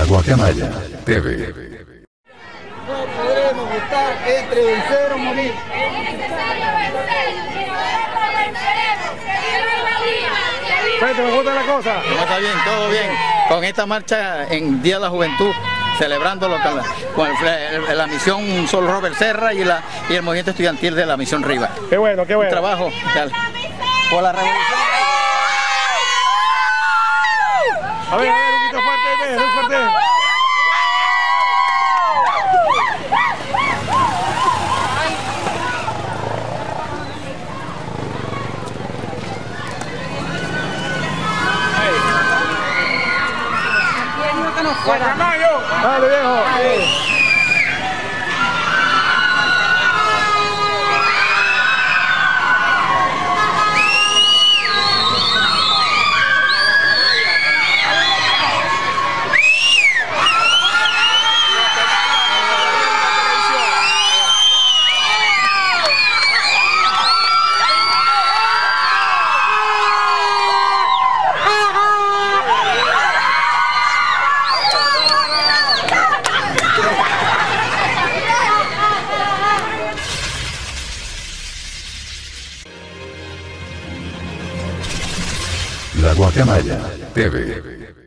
La Guacamaya TV. No podremos estar entre vencer o morir. ¿Me gusta la cosa? ¿Cómo está bien? ¿Todo bien? Con esta marcha en Día de la Juventud, celebrando con la misión Sol Robert Serra y el movimiento estudiantil de la misión Rivas. Qué bueno, qué bueno. Un trabajo por la revolución. A ver, un poquito fuerte, muy fuerte. Dale, viejo. La Guacamaya TV.